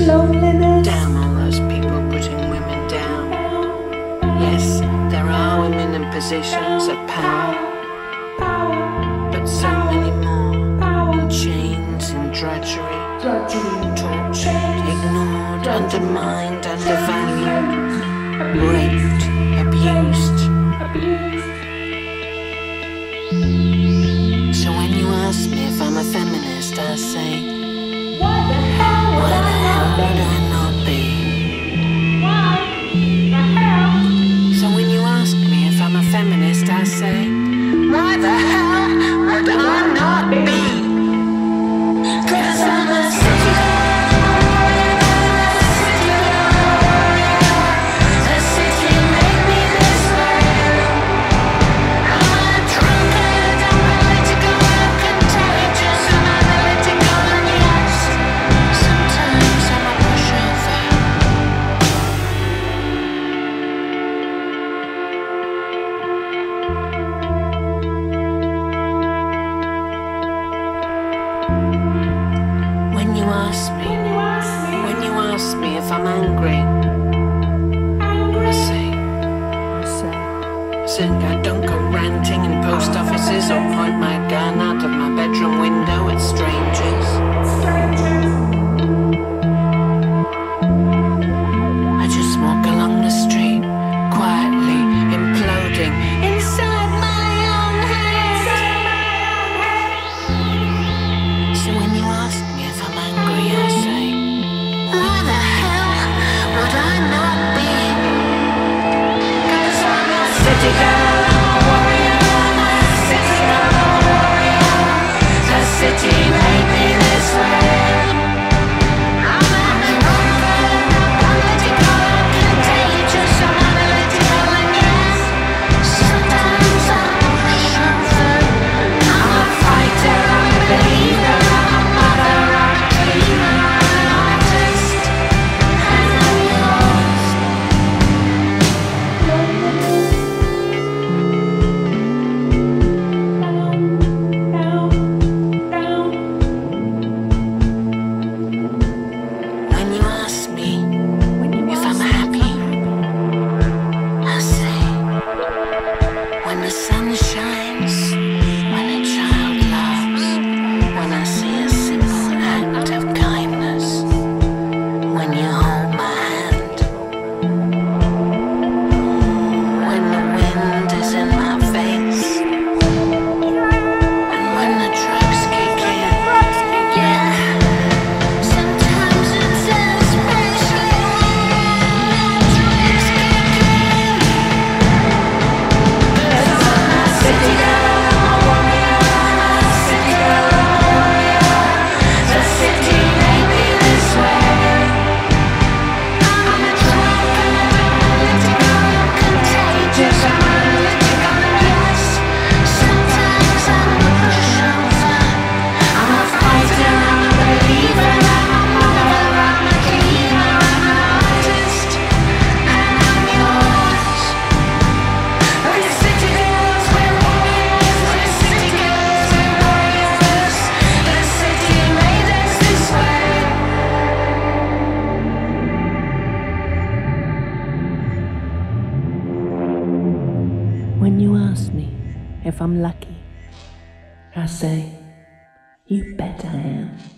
Damn all those people putting women down. Yes, there are women in positions of power, but so many more in chains, in drudgery, tortured, ignored, undermined, undervalued, raped, abused. So when you ask me if I'm a feminist, I say, why the hell would I not be? So when you ask me if I'm a feminist, I say, why the hell would I not be? 'Cause I'm a city girl. The city made me this way. I'm a drunkard, I'm political, I'm contagious, I'm analytical, and yes, sometimes I'm a pushover. When you ask me if I'm angry, I say, I don't go ranting in post offices or point my gun out of my bedroom window at strangers. I just walk along the street, quietly imploding inside my own head. So when you ask me if I'm angry, I say, why the hell would I not be? 'Cause I'm a city girl, I'm a warrior, I'm a city girl, I'm a warrior. The city made me this way. I'm a drunkard, I'm political, I'm contagious, I'm analytical, and yes, sometimes I'm a pushover. I'm a fighter, I'm a believer, I'm a mother, I'm a cleaner, I'm an artist, and I'm yours. When you ask me if I'm happy, I say, when the sun shines, when a child laughs, when I see a simple act of kindness, when you hold my hand, when the wind is in my face, and when the drugs kick in. Yeah, sometimes it's especially when the drugs kick in. 'Cause I'm a city girl, I'm a warrior, I'm a city girl, I'm a warrior. The city made me this way. I'm a drunkard, I'm political, I'm contagious, I'm analytical, and yes, sometimes I'm a pushover. I'm a fighter, I'm a believer, I'm a mother, I'm a cleaner, I'm an artist, and I'm yours. We're city girls, we're warriors, we're city girls, we're warriors. The city made us this way. When you ask me if I'm lucky, I say, you bet I am.